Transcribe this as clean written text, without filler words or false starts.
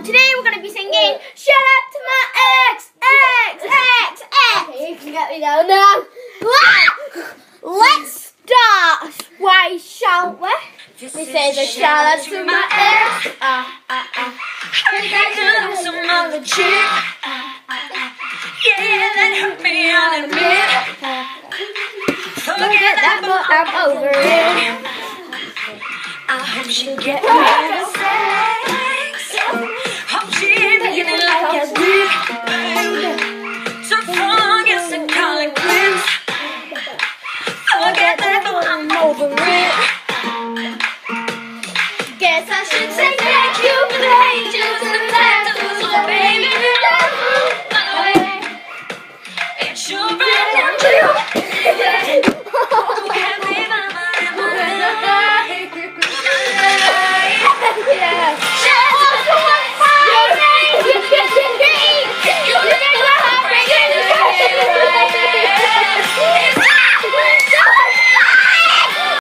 Today we're going to be singing Shut Up to My Ex, Ex, Ex, Ex. Okay, you can get me down now. Let's start. Why shall we? This is a shout out to my ex. Heard that girl some other chick. Yeah, that hurt me, I'll admit. Forget that, but I'm over it. I hope she get better sex. Hope she ain't beginning like I did. So forget the calling quits. Forget that, but I'm over it. Guess I should say thank you for the angels and the